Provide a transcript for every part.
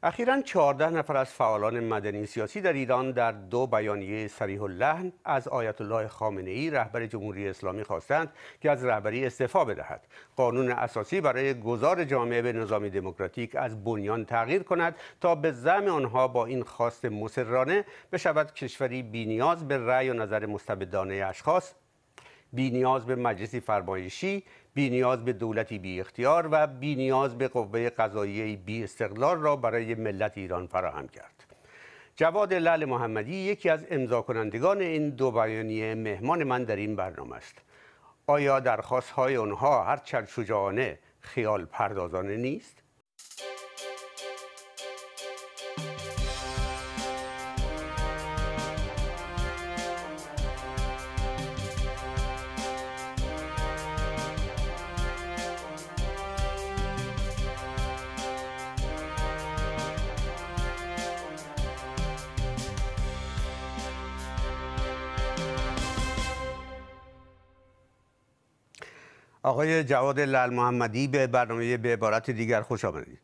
اخیراً 14 نفر از فعالان مدنی سیاسی در ایران در 2 بیانیه صریح اللحن از آیت الله خامنه‌ای رهبر جمهوری اسلامی خواستند که از رهبری استعفا بدهد. قانون اساسی برای گذار جامعه به نظام دموکراتیک از بنیان تغییر کند تا به زعم آنها با این خواست مصرانه بشود کشوری بی‌نیاز به رأی و نظر مستبدانه اشخاص، بی‌نیاز به مجلسی فرمایشی، بی‌نیاز به دولتی بی اختیار و بی‌نیاز به قوه قضاییه بی استقلال را برای ملت ایران فراهم کرد. جواد لعل محمدی یکی از امضا کنندگان این 2 بیانیه مهمان من در این برنامه است. آیا درخواست‌های آنها هرچند شجاعانه خیال پردازانه نیست؟ آقای جواد لعل محمدی به برنامه به عبارت دیگر خوش آمدید.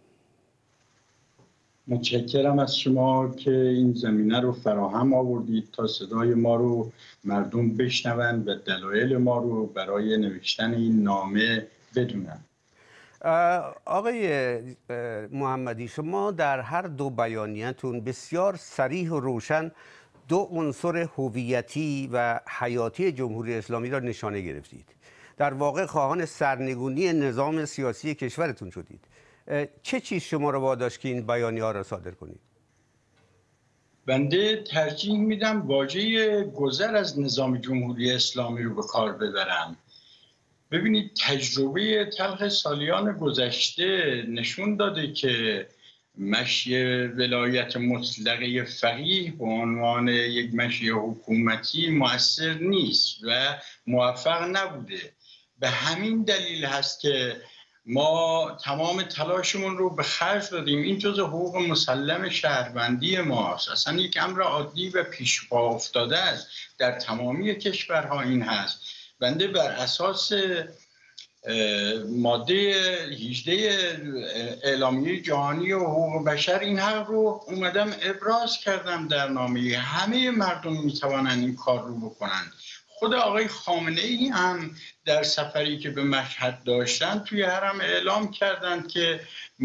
متشکرم از شما که این زمینه رو فراهم آوردید تا صدای ما رو مردم بشنوند و دلایل ما رو برای نوشتن این نامه بدونن. آقای محمدی، شما در هر 2 بیانیه‌تون بسیار صریح و روشن 2 عنصر هویتی و حیاتی جمهوری اسلامی را نشانه گرفتید. در واقع خواهان سرنگونی نظام سیاسی کشورتون شدید. چه چیز شما را واداشت که این بیانیه‌ها را صادر کنید؟ بنده ترجیح میدم واژه گذر از نظام جمهوری اسلامی رو به کار ببرم. ببینید، تجربه تلخ سالیان گذشته نشون داده که مشی ولایت مطلقه فقیه به عنوان یک مشی حکومتی مؤثر نیست و موفق نبوده. به همین دلیل هست که ما تمام تلاشمون رو به خرج دادیم. این جزء حقوق مسلم شهروندی ماست. اصلا یک امر عادی و پیش پا افتاده است. در تمامی کشورها این هست. بنده بر اساس ماده 18 اعلامیه جهانی حقوق بشر این حق رو اومدم ابراز کردم در نامه. همه مردم میتوانند این کار رو بکنند. خود آقای خامنه‌ای هم در سفری که به مشهد داشتن توی حرم اعلام کردند که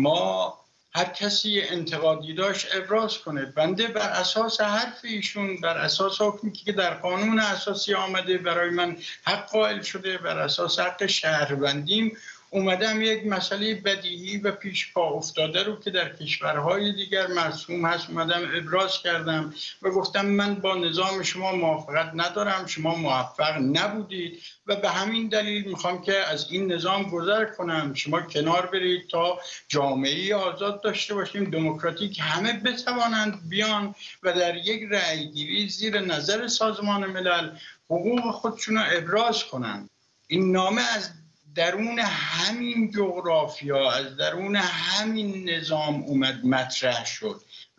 ما هر کسی انتقادی داشت ابراز کنه. بنده بر اساس حرف ایشون، بر اساس حکمی که در قانون اساسی آمده برای من حق قائل شده، بر اساس حق شهروندیم اومدم یک مسئله بدیهی و پیش پا افتاده رو که در کشورهای دیگر مرسوم هست اومدم ابراز کردم و گفتم من با نظام شما موافقت ندارم، شما موفق نبودید و به همین دلیل میخوام که از این نظام گذر کنم. شما کنار برید تا جامعه آزاد داشته باشیم، دموکراتیک، همه بتوانند بیان و در یک رأیگیری زیر نظر سازمان ملل حقوق خودشون رو ابراز کنند. این نامه از درون همین جغرافیا، از درون همین نظام اومد مطرح شد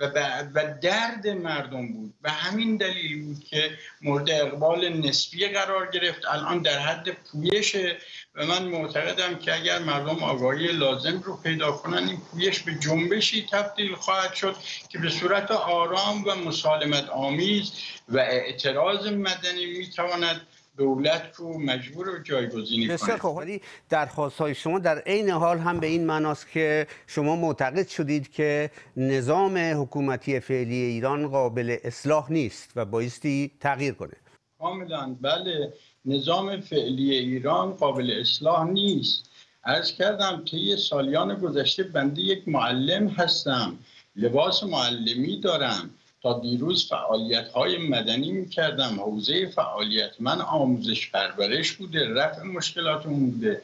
و درد مردم بود و همین دلیل بود که مورد اقبال نسبی قرار گرفت. الان در حد پویشه و من معتقدم که اگر مردم آگاهی لازم رو پیدا کنن این پویش به جنبشی تبدیل خواهد شد که به صورت آرام و مسالمت آمیز و اعتراض مدنی میتواند دولت رو مجبور و جایگزینی کنه. بسیار خوب. ولی درخواست‌های شما در عین حال هم به این معناست که شما معتقد شدید که نظام حکومتی فعلی ایران قابل اصلاح نیست و بایستی تغییر کنه. کاملا بله، نظام فعلی ایران قابل اصلاح نیست. عرض کردم طی سالیان گذشته بنده یک معلم هستم، لباس معلمی دارم. تا دیروز فعالیت‌های مدنی می‌کردم. حوزه فعالیت من آموزش پرورش بوده، رفع مشکلاتمون بوده.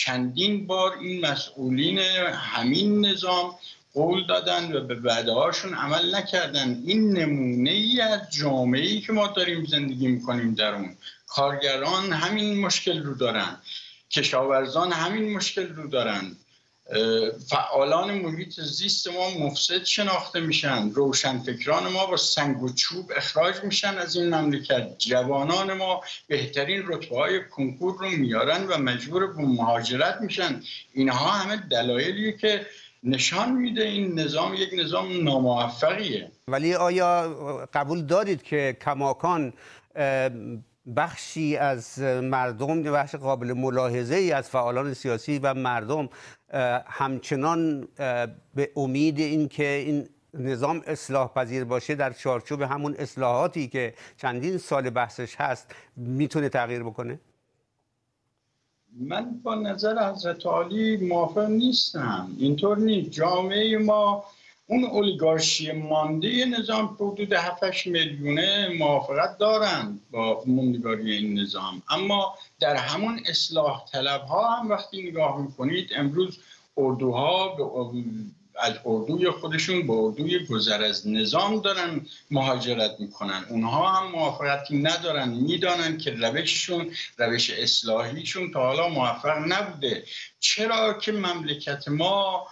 چندین بار این مسئولین همین نظام قول دادن و به وعده‌هاشون عمل نکردن. این نمونه‌ای از جامعه‌ای که ما داریم زندگی می‌کنیم در اون. کارگران همین مشکل رو دارن، کشاورزان همین مشکل رو دارن، فعالان محیط زیست ما مفسد شناخته میشن، روشنفکران ما با سنگ و چوب اخراج میشن از این مملکت، جوانان ما بهترین رتبه‌های کنکور رو میارن و مجبور به مهاجرت میشن. اینها همه دلایلیه که نشان میده این نظام یک نظام ناموفقیه. ولی آیا قبول دارید که کماکان بخشی از مردم، بخش قابل ملاحظه ای از فعالان سیاسی و مردم همچنان به امید این که این نظام اصلاح پذیر باشه در چارچوب همون اصلاحاتی که چندین سال بحثش هست میتونه تغییر بکنه؟ من با نظر حضرت عالی موافق نیستم. اینطور نیست. جامعه ما اون اولیگارشی مانده نظام حدود 7-8 میلیونه موافقت دارن با موندگاری این نظام، اما در همون اصلاح طلب ها هم وقتی نگاه میکنید امروز اردوها از اردوی خودشون به اردوی گذر از نظام دارن مهاجرت میکنن. اونها هم موافقتی ندارن، میدانن که روششون، روش اصلاحیشون تا حالا موفق نبوده. چرا که مملکت ما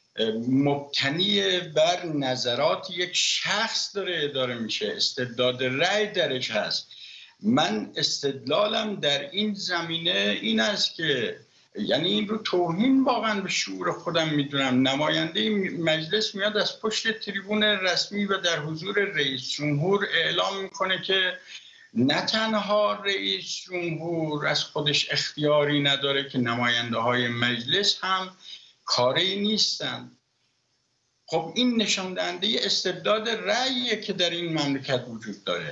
مبتنی بر نظرات یک شخص داره اداره میشه، استبداد رأی درش هست. من استدلالم در این زمینه این است که یعنی این رو توهین واقعا به شعور خودم میدونم. نماینده مجلس میاد از پشت تریبون رسمی و در حضور رئیس جمهور اعلام میکنه که نه تنها رئیس جمهور از خودش اختیاری نداره که نماینده های مجلس هم کاری نیستن. خب این نشان دهنده استبداد رأیه که در این مملکت وجود داره.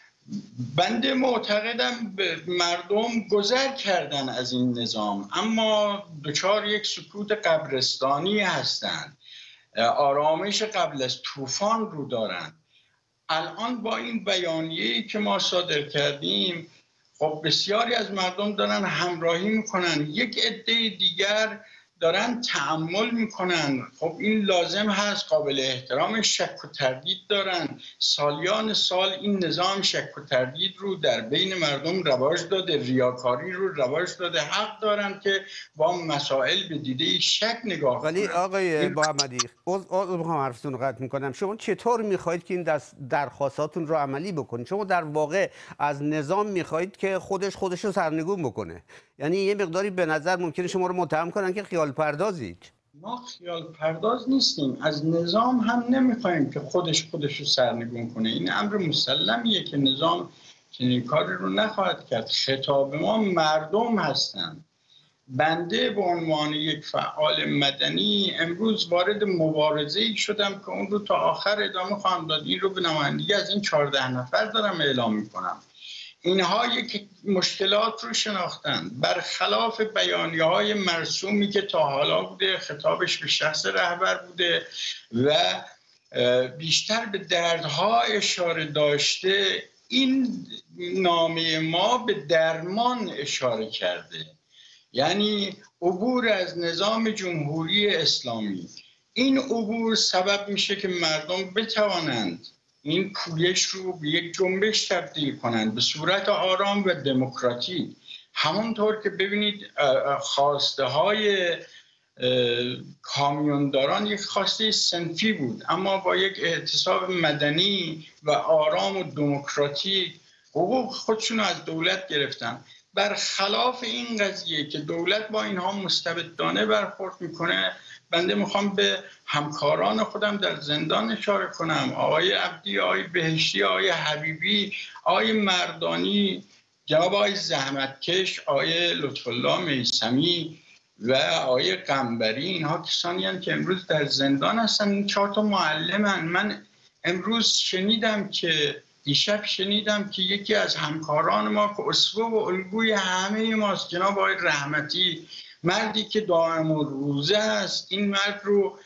بنده معتقدم مردم گذر کردن از این نظام، اما دچار یک سکوت قبرستانی هستند. آرامش قبل از طوفان رو دارن. الان با این بیانیه‌ای که ما صادر کردیم خب بسیاری از مردم دارن همراهی میکنن، یک عده دیگر دارن تأمل میکنن. خب این لازم هست، قابل احترام. شک و تردید دارن. سالیان سال این نظام شک و تردید رو در بین مردم رواج داده، ریاکاری رو رواج داده. حق دارن که با مسائل به دیده شک نگاه کنن. ولی آقای محمدی، میخوام حرفتون رو قطع میکنم. شما چطور میخواهید که این درخواستاتون رو عملی بکنید؟ شما در واقع از نظام میخواهید که خودش رو سرنگون بکنه. یعنی یه مقداری به نظر ممکنه شما رو متهم کنن که خیال پردازید. ما خیال پرداز نیستیم. از نظام هم نمیخوایم که خودش رو سرنگون کنه. این امر مسلمیه که نظام چنین کاری رو نخواهد کرد. خطاب ما مردم هستند. بنده به عنوان یک فعال مدنی امروز وارد مبارزه‌ای شدم که اون رو تا آخر ادامه خواهم داد. این رو به نمایندگی از این 14 نفر دارم اعلام میکنم. اینها یک مشکلات رو شناختن، برخلاف بیانیه‌های مرسومی که تا حالا بوده، خطابش به شخص رهبر بوده و بیشتر به دردها اشاره داشته. این نامه ما به درمان اشاره کرده، یعنی عبور از نظام جمهوری اسلامی. این عبور سبب میشه که مردم بتوانند این پویش رو به یک جنبش تبدیل کنند به صورت آرام و دموکراتیک. همونطور که ببینید خواسته های کامیونداران یک خواسته صنفی بود، اما با یک اعتصاب مدنی و آرام و دموکراتیک حقوق خودشون از دولت گرفتن. برخلاف این قضیه که دولت با اینها مستبدانه برخورد میکنه، بنده میخوام به همکاران خودم در زندان اشاره کنم. آقای عبدی، آقای بهشتی، آقای حبیبی، آقای مردانی، جناب آقای زحمتکش، آقای لطفالله میثمی و آقای قنبری. اینها کسانی هستند که امروز در زندان هستن. این 4 تا معلمن. من امروز دیشب شنیدم که یکی از همکاران ما که اسوه و الگوی همه ماست، جناب آقای رحمتی، مردی که دائم الروزه است، این مرد رو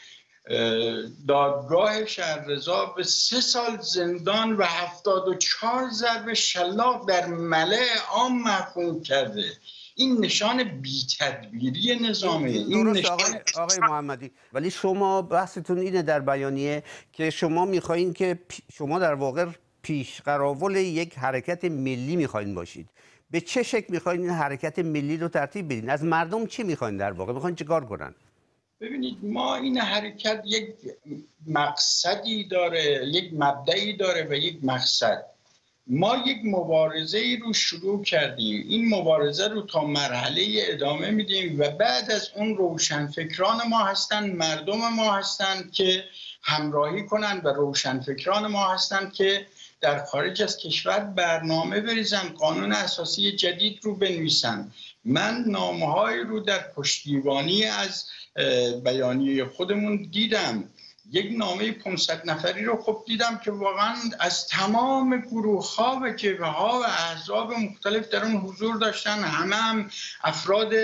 دادگاه شهررضا به 3 سال زندان و 74 ضرب شلاق در ملأ عام محکوم کرده. این نشان بی‌تدبیری نظامه. این نشان آقای محمدی، ولی شما بحثتون اینه در بیانیه که شما میخواین که شما در واقع پیشقراول یک حرکت ملی میخواین باشید. به چه شکل میخواین این حرکت ملی رو ترتیب بدین؟ از مردم چی میخواین در واقع؟ میخواین چیکار کنن؟ ببینید، ما این حرکت یک مقصدی داره، یک مبدعی داره و یک مقصد. ما یک مبارزه ای رو شروع کردیم، این مبارزه رو تا مرحله ادامه میدیم و بعد از اون روشنفکران ما هستند، مردم ما هستند که همراهی کنند و روشنفکران ما هستند که در خارج از کشور برنامه بریزن، قانون اساسی جدید رو بنویسن. من نامه‌هایی رو در پشتیبانی از بیانیه خودمون دیدم، یک نامه 500 نفری رو خب دیدم که واقعا از تمام گروه‌ها و جبهه‌ها و احزاب مختلف در اون حضور داشتن، هم افراد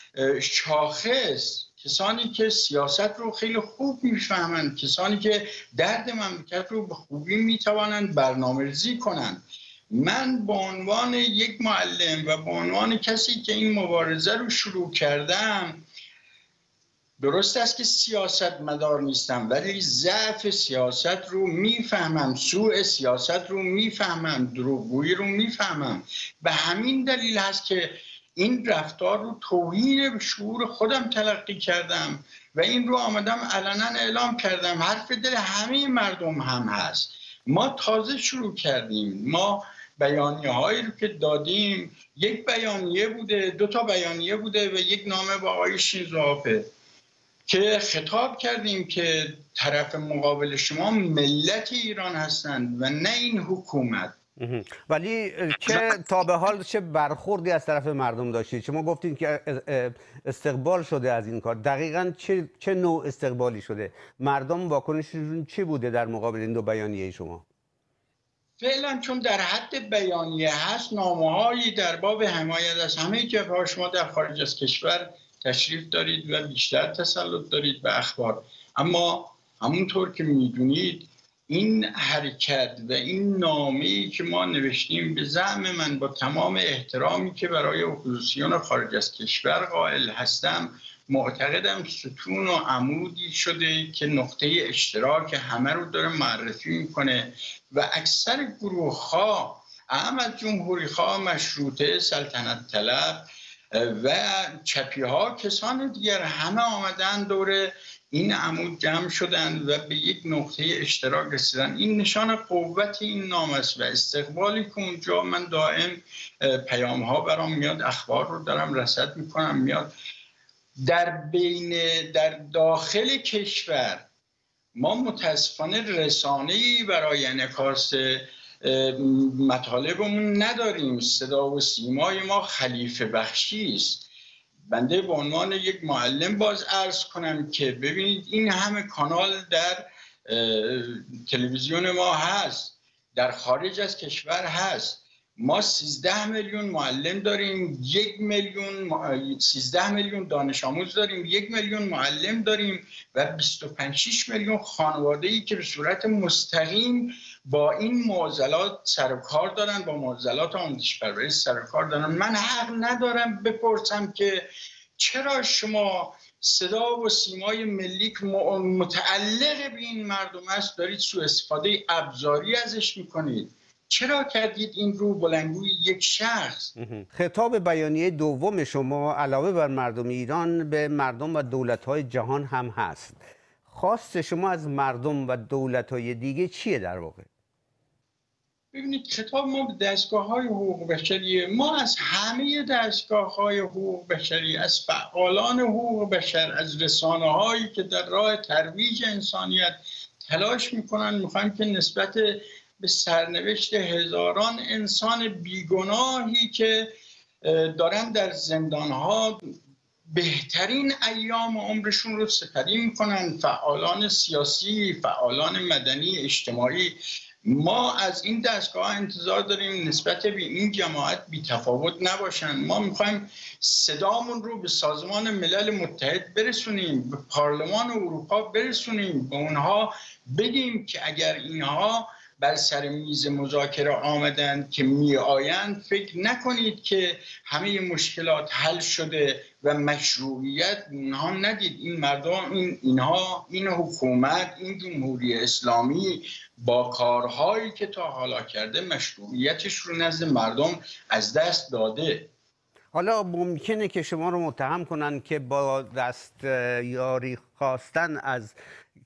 شاخص، کسانی که سیاست رو خیلی خوب میفهمند، کسانی که درد مملکت رو به خوبی میتوانند برنامه‌ریزی کنند. من به عنوان یک معلم و به عنوان کسی که این مبارزه رو شروع کردم، درست است که سیاست مدار نیستم ولی ضعف سیاست رو میفهمم، سوء سیاست رو میفهمم، دروغگویی رو میفهمم. به همین دلیل هست که این رفتار رو توهین به شعور خودم تلقی کردم و این رو آمدم علنا اعلام کردم. حرف دل همه مردم هم هست. ما تازه شروع کردیم، ما بیانیه هایی رو که دادیم، یک بیانیه بوده، 2 تا بیانیه بوده و یک نامه با آقای شینزو آبه که خطاب کردیم که طرف مقابل شما ملت ایران هستند و نه این حکومت. ولی چه تا به حال چه برخوردی از طرف مردم داشتید؟ شما گفتید که استقبال شده از این کار. دقیقاً چه نوع استقبالی شده؟ مردم واکنششون چی بوده در مقابل این 2 بیانیه شما؟ فعلا چون در حد بیانیه هست، نامه‌هایی در باب حمایت از همه جبهه‌ها، شما در خارج از کشور تشریف دارید و بیشتر تسلط دارید به اخبار، اما همونطور که میدونید این حرکت و این نامه‌ای که ما نوشتیم، به زعم من با تمام احترامی که برای اپوزیسیون خارج از کشور قائل هستم، معتقدم ستون و عمودی شده که نقطه اشتراک همه رو داره معرفی میکنه و اکثر گروه‌ها، اهم جمهوری‌خواه، مشروطه، سلطنت طلب و چپی‌ها، کسان دیگر، همه آمدن دور این عمود جمع شدند و به یک نقطه اشتراک رسیدن. این نشان قوت این نام است و استقبالی که اونجا من دائم پیام‌ها برام میاد، اخبار رو دارم رصد میکنم میاد. در داخل کشور ما متاسفانه رسانه‌ای برای انعکاس مطالبمون نداریم. صدا و سیمای ما خلیفه بخشی است. بنده به عنوان یک معلم باز عرض کنم که ببینید این همه کانال در تلویزیون ما هست، در خارج از کشور هست. ما 13 میلیون معلم داریم، 13 میلیون دانش آموز داریم، 1 میلیون معلم داریم و 25 میلیون خانواده‌ای که به صورت مستقیم با این معضلات سر و کار دارن، با معضلات آموزش پرورش سر و کار دارن. من حق ندارم بپرسم که چرا شما صدا و سیمای ملی که متعلق به این مردم است دارید سوء استفاده ابزاری ازش میکنید؟ چرا کردید این رو بلندگوی یک شخص؟ خطاب بیانیه دوم شما علاوه بر مردم ایران به مردم و دولت‌های جهان هم هست. خواست شما از مردم و دولت‌های دیگه چیه در واقع؟ ببینید خطاب ما به دستگاه‌های حقوق بشری، ما از همه دستگاه‌های حقوق بشری، از فعالان حقوق بشر، از رسانه‌هایی که در راه ترویج انسانیت تلاش می‌کنن، می‌خوایم که نسبت به سرنوشت هزاران انسان بیگناهی که دارن در زندان‌ها بهترین ایام عمرشون رو سپری می‌کنن، فعالان سیاسی، فعالان مدنی، اجتماعی، ما از این دستگاه انتظار داریم نسبت به این جماعت بی‌تفاوت نباشن. ما میخوایم صدامون رو به سازمان ملل متحد برسونیم، به پارلمان اروپا برسونیم، به اونها بگیم که اگر اینها بر سر میز مذاکره آمدند که می آیند، فکر نکنید که همه مشکلات حل شده و مشروعیت اینها ندید. این مردم، این حکومت، این جمهوری اسلامی با کارهایی که تا حالا کرده مشروعیتش رو نزد مردم از دست داده. حالا ممکنه که شما رو متهم کنن که با دستیاری خواستن از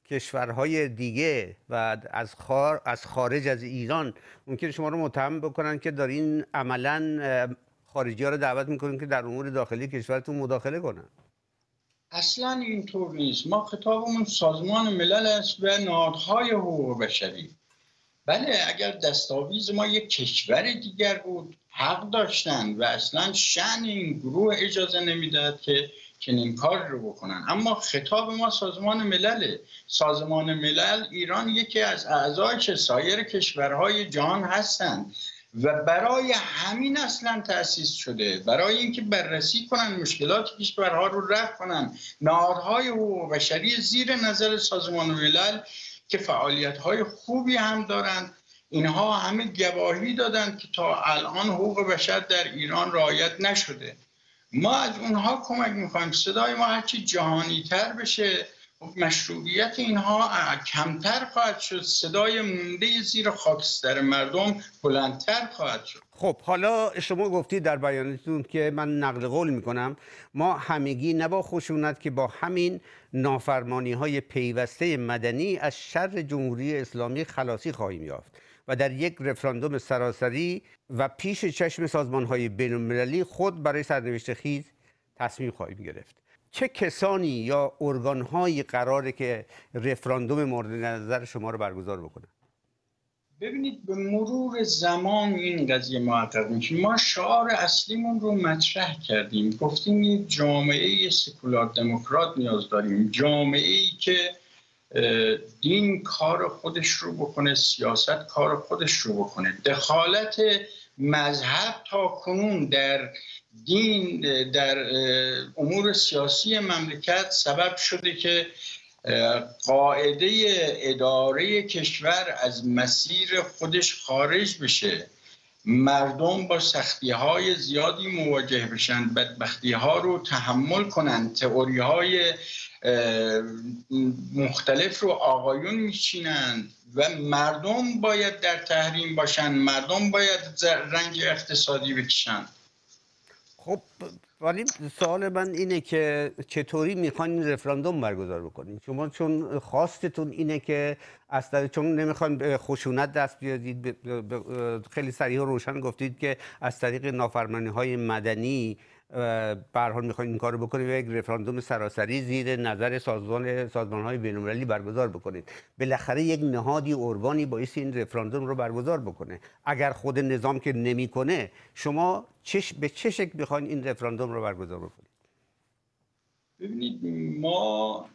کشورهای دیگه و از خارج از ایران ممکن شما رو متهم بکنن که دارین عملاً خارجی‌ها رو دعوت میکنین که در امور داخلی کشورتون مداخله کنن. اصلا اینطور نیست. ما خطابمون سازمان ملل است و نهادهای حقوق بشری. بله، اگر دستاویز ما یک کشور دیگر بود حق داشتن و اصلا شأن این گروه اجازه نمیداد که چنین کار رو بکنن. اما خطاب ما سازمان ملله. سازمان ملل ایران یکی از اعضای سایر کشورهای جهان هستند و برای همین اصلا تأسیس شده، برای اینکه بررسی کنن مشکلات کشورها رو رفع کنن. نهادهای حقوق بشری زیر نظر سازمان ملل که فعالیت‌های خوبی هم دارند، اینها همه گواهی دادند که تا الان حقوق بشر در ایران رعایت نشده. ما از اونها کمک می‌خوایم صدای ما هرچی جهانی‌تر بشه، مشروعیت اینها کمتر خواهد شد، صدای مونده زیر خاکستر مردم بلندتر خواهد شد. خب حالا شما گفتید در بیانتون که من نقل قول میکنم ما همگی نه با خشونت که با همین نافرمانی‌های پیوسته مدنی از شر جمهوری اسلامی خلاصی خواهیم یافت و در یک رفراندوم سراسری و پیش چشم سازمان‌های بین‌المللی خود برای سرنوشت خیز تصمیم خواهیم گرفت. چه کسانی یا ارگان‌هایی قراره که رفراندوم مورد نظر شما رو برگزار بکنن؟ ببینید، به مرور زمان این قضیه محقق میشه. ما شعار اصلیمون رو مطرح کردیم، گفتیم یک جامعه سکولار دموکرات نیاز داریم، جامعه‌ای که دین کار خودش رو بکنه، سیاست کار خودش رو بکنه. دخالت مذهب تا کنون در دین در امور سیاسی مملکت سبب شده که قاعده اداره کشور از مسیر خودش خارج بشه، مردم با سختی‌های زیادی مواجه بشن، بدبختی‌ها رو تحمل کنن، تئوری‌های مختلف رو آقایون میچینند و مردم باید در تحریم باشن، مردم باید رنگ اقتصادی بکشن. خب ولی سوال من اینه که چطوری میخواین رفراندوم برگزار بکنین؟ شما چون خواستتون اینه که چون نمیخواین به خشونت دست بیارید، خیلی صریح و روشن گفتید که از طریق نافرمانی‌های مدنی به هر حال میخواین این کارو بکنید و یک رفراندوم سراسری زیر نظر سازمان‌های بین‌المللی برگزار بکنید. بالاخره یک نهادی ارگانی بایستی این رفراندوم رو برگزار بکنه. اگر خود نظام که نمیکنه، شما به چه شکل میخواین این رفراندوم رو برگزار بکنید؟ ببینید، ما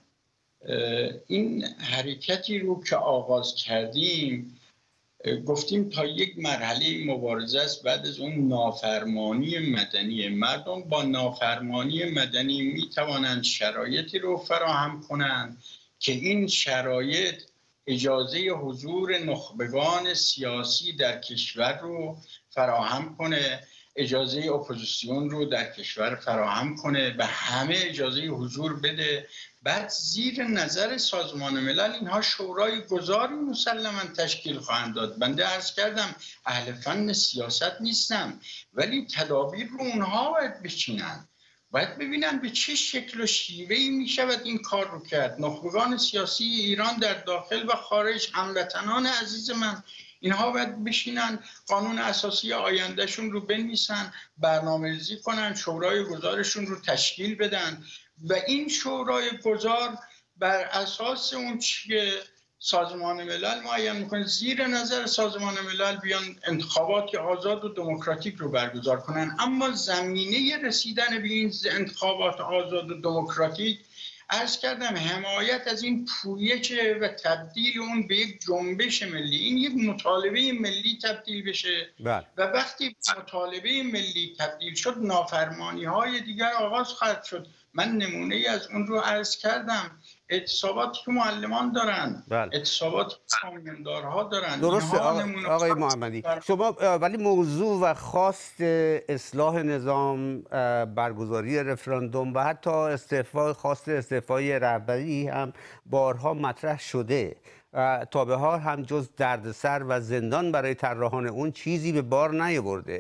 این حرکتی رو که آغاز کردیم گفتیم تا یک مرحله مبارزه است. بعد از اون نافرمانی مدنی، مردم با نافرمانی مدنی می توانند شرایطی رو فراهم کنند که این شرایط اجازه حضور نخبگان سیاسی در کشور رو فراهم کنه، اجازه اپوزیسیون رو در کشور فراهم کنه و همه اجازه حضور بده. بعد زیر نظر سازمان ملل اینها شورای گذاری مسلما تشکیل خواهند داد. بنده عرض کردم اهل فن سیاست نیستم، ولی تدابیر رو اونها باید بچینن، باید ببینن به چه شکل و شیوهی می شود این کار رو کرد. نخبگان سیاسی ایران در داخل و خارج، هموطنان عزیز من، اینها باید بشینن قانون اساسی آیندهشون رو بنویسن، برنامه‌ریزی کنن، شورای گذارشون رو تشکیل بدن و این شورای گذار بر اساس اون چیه سازمان ملل معین میکنه، زیر نظر سازمان ملل بیان انتخابات آزاد و دموکراتیک رو برگزار کنن. اما زمینه رسیدن به این انتخابات آزاد و دموکراتیک، عرض کردم، حمایت از این پویچه و تبدیل اون به یک جنبش ملی، این یک مطالبه ملی تبدیل بشه. و وقتی مطالبه ملی تبدیل شد، نافرمانی های دیگر آغاز خواهد شد. من نمونه ای از اون رو عرض کردم. اعتصاباتی که معلمان دارن، اعتصاباتی که کامیوندارها دارن. درسته آقای محمدی. شما ولی موضوع و خواست اصلاح نظام، برگزاری رفراندوم و حتی خواست استعفای رهبری هم بارها مطرح شده. تا به حال هم جز دردسر و زندان برای طراحان اون چیزی به بار نیاورده.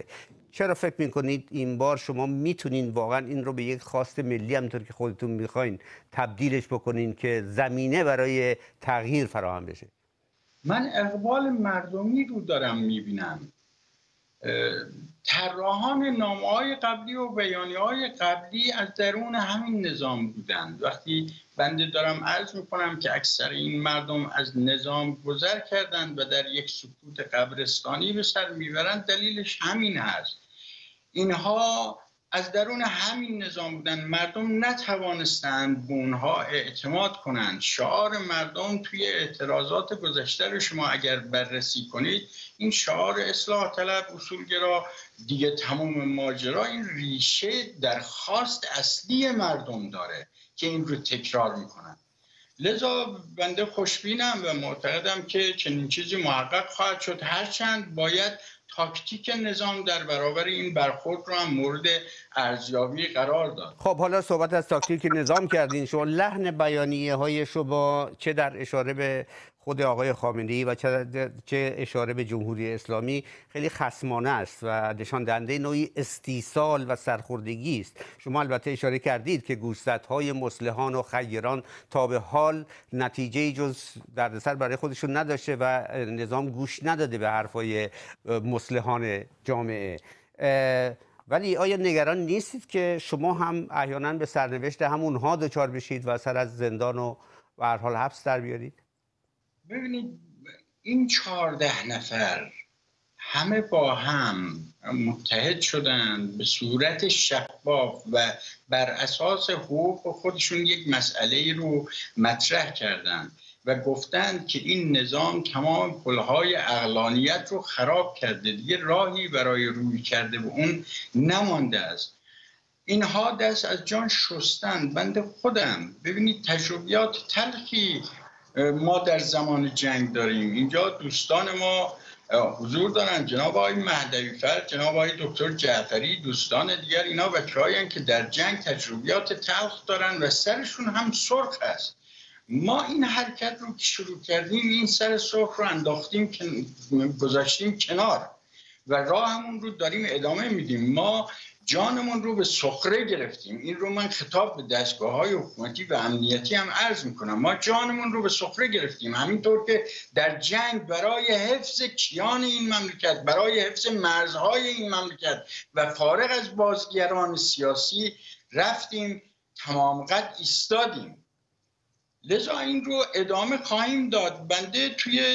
چرا فکر میکنید این بار شما میتونین واقعا این رو به یک خواست ملی همونطور که خودتون میخواین تبدیلش بکنین که زمینه برای تغییر فراهم بشه؟ من اقبال مردمی رو دارم میبینم. طراحان نامه‌های قبلی و بیانیه‌های قبلی از درون همین نظام بودند. وقتی بنده دارم عرض میکنم که اکثر این مردم از نظام گذر کردند و در یک سکوت قبرستانی به سر میبرند، دلیلش همین هست. اینها از درون همین نظام بودن، مردم نتوانستند به اونها اعتماد کنند. شعار مردم توی اعتراضات گذشته رو شما اگر بررسی کنید، این شعار اصلاح طلب، اصولگرا، دیگه تمام ماجرا، این ریشه در خواست اصلی مردم داره که این رو تکرار میکنن. لذا بنده خوشبینم و معتقدم که چنین چیزی محقق خواهد شد، هرچند باید تاکتیک نظام در برابر این برخورد رو هم مورد ارزیابی قرار داد. خب حالا صحبت از تاکتیک نظام کردین، شما لحن بیانیه های شما چه در اشاره به خود آقای خامنه‌ای و چه اشاره به جمهوری اسلامی خیلی خصمانه است و نشان دهنده نوعی استیصال و سرخوردگی است. شما البته اشاره کردید که گوشزدهای مصلحان و خیران تا به حال نتیجه جز دردسر برای خودشون نداشته و نظام گوش نداده به حرفای مصلحان جامعه. ولی آیا نگران نیستید که شما هم احیانا به سرنوشت همونها دچار بشید و سر از زندان و به هر حال حبس در بیارید؟ ببینید، این 14 نفر همه با هم متحد شدند به صورت شفاف و بر اساس حقوق خودشون یک مسئله رو مطرح کردند و گفتند که این نظام تمام پلهای عقلانیت رو خراب کرده، دیگه راهی برای روی کرده به اون نمانده است. اینها دست از جان شستند. بنده خودم، ببینید، تجربیات تلخی ما در زمان جنگ داریم. اینجا دوستان ما حضور دارن، جناب آقای مهدوی‌فر، جناب آقای دکتر جعفری، دوستان دیگر، اینا بچه‌هایی که در جنگ تجربیات تلخ دارن و سرشون هم سرخ است. ما این حرکت رو که شروع کردیم، این سر سرخ رو انداختیم، گذاشتیم کنار و راهمون رو داریم ادامه میدیم. ما جانمون رو به سخره گرفتیم. این رو من خطاب به دستگاه‌های حکومتی و امنیتی هم عرض میکنم. ما جانمون رو به سخره گرفتیم، همینطور که در جنگ برای حفظ کیان این مملکت، برای حفظ مرزهای این مملکت و فارغ از بازیگران سیاسی رفتیم، تمام قد ایستادیم. لذا این رو ادامه خواهیم داد. بنده توی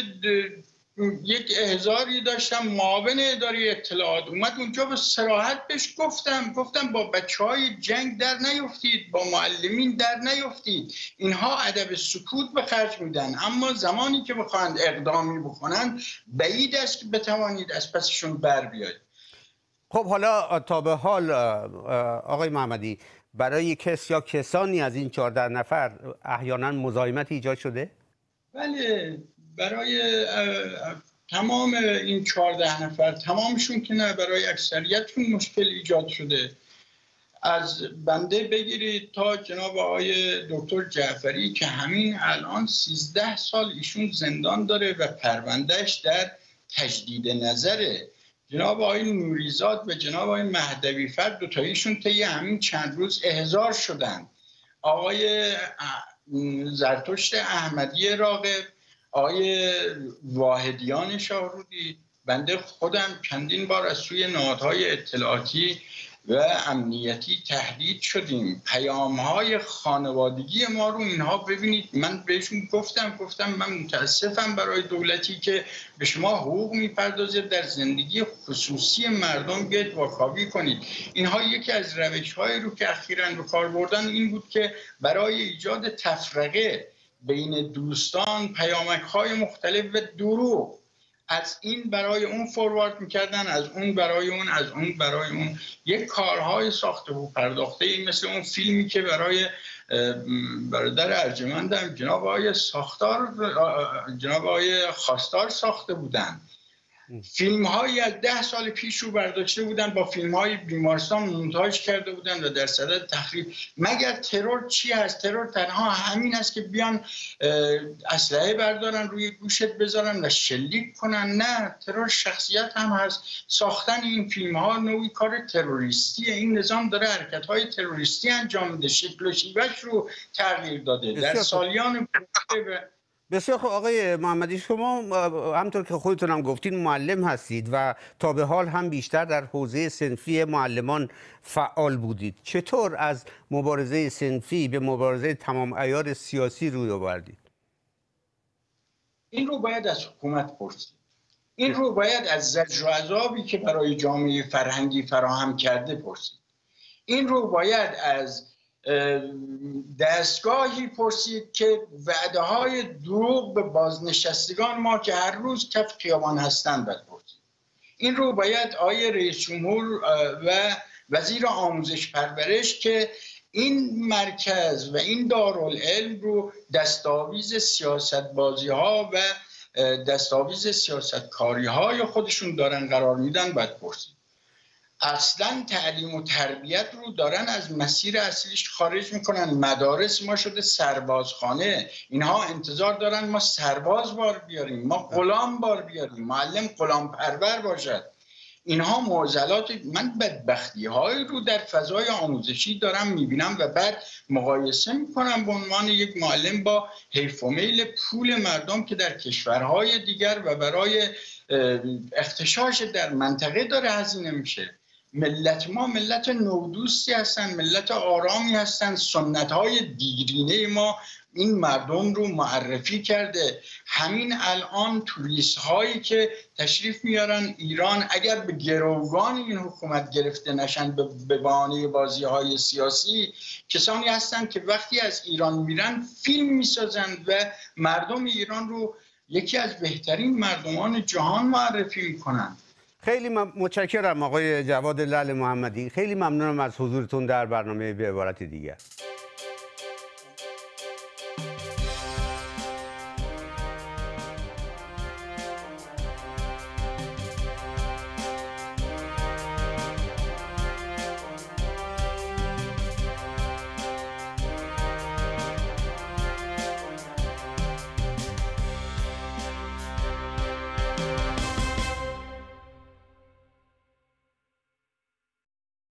یک احضاری داشتم، معاون اداره اطلاعات اومد اونجا، به صراحت بهش گفتم با بچه‌های جنگ در نیفتید، با معلمین در نیفتید. اینها ادب سکوت به خرج میدن، اما زمانی که بخواند اقدامی بکنن بعید است که بتوانید از پسشون بر بیاید. خب حالا تا به حال آقای محمدی، برای کس یا کسانی از این 14 نفر احیانا مزاحمت ایجاد شده؟ بله، برای تمام این 14 نفر، تمامشون که نه، برای اکثریتشون مشکل ایجاد شده. از بنده بگیرید تا جناب آقای دکتر جعفری که همین الان 13 سال ایشون زندان داره و پروندهش در تجدید نظره. جناب آقای نوریزاد و جناب آقای مهدوی‌فر، دوتاییشون طی همین چند روز احضار شدند. آقای زرتشت احمدی راغب، آقای واحدیان شاهرودی، بنده خودم چندین بار از سوی نهادهای اطلاعاتی و امنیتی تهدید شدیم. پیام‌های خانوادگی ما رو اینها ببینید، من بهشون گفتم من متاسفم برای دولتی که به شما حقوق میپردازه در زندگی خصوصی مردم بیاید واکاوی کنید. اینها یکی از روش‌هایی رو که اخیراً به کار بردن این بود که برای ایجاد تفرقه بین دوستان پیامک‌های مختلف و دروغ از این برای اون فوروارد میکردن، از اون برای اون، از اون برای اون، یک کارهای ساخته و پرداخته، این مثل اون فیلمی که برای برادر ارجمندم جناب آقای خواستار ساخته بودن. فیلم هایی از 10 سال پیش رو برداشته بودن، با فیلم های بیمارستان مونتاژ کرده بودن و در صدد تخریب. مگر ترور چی هست؟ ترور تنها همین است که بیان اسلحه بردارن روی گوشت بذارن و شلیک کنن؟ نه، ترور شخصیت هم هست. ساختن این فیلم ها نوعی کار تروریستیه. این نظام داره حرکت های تروریستی انجام میده، شکل و شیوهش رو تغییر داده در سالیان. بسیار خب آقای محمدی، شما همطور که خودتون هم گفتین معلم هستید و تا به حال هم بیشتر در حوزه صنفی معلمان فعال بودید. چطور از مبارزه صنفی به مبارزه تمام عیار سیاسی روی آوردید؟ این رو باید از حکومت پرسید. این رو باید از زجر و عذابی که برای جامعه فرهنگی فراهم کرده پرسید. این رو باید از دستگاهی پرسید که وعده های دروغ به بازنشستگان ما که هر روز کف خیابان هستند باید پرسید. این رو باید آقای رئیس جمهور و وزیر آموزش پرورش که این مرکز و این دارالعلم رو دستاویز سیاست بازی ها و دستاویز سیاست کاری های خودشون دارن قرار میدن باید پرسید. اصلا تعلیم و تربیت رو دارن از مسیر اصلیش خارج میکنن. مدارس ما شده سربازخانه. اینها انتظار دارن ما سرباز بار بیاریم، ما غلام بار بیاریم، معلم غلام پرور باشد. اینها معضلات. من بدبختی های رو در فضای آموزشی دارم میبینم و بعد مقایسه میکنم به عنوان یک معلم با حیف و میل پول مردم که در کشورهای دیگر و برای اختشاش در منطقه داره هزینه میشه. ملت ما ملت نودوستی هستن، ملت آرامی هستن. سنت های دیرینه ما این مردم رو معرفی کرده. همین الان توریست هایی که تشریف میارن ایران اگر به گروگان این حکومت گرفته نشن به بهانه بازی های سیاسی، کسانی هستند که وقتی از ایران میرن فیلم میسازند و مردم ایران رو یکی از بهترین مردمان جهان معرفی میکنن. خیلی متشکرم آقای جواد لعل محمدی. خیلی ممنونم از حضورتون در برنامه به عبارت دیگر.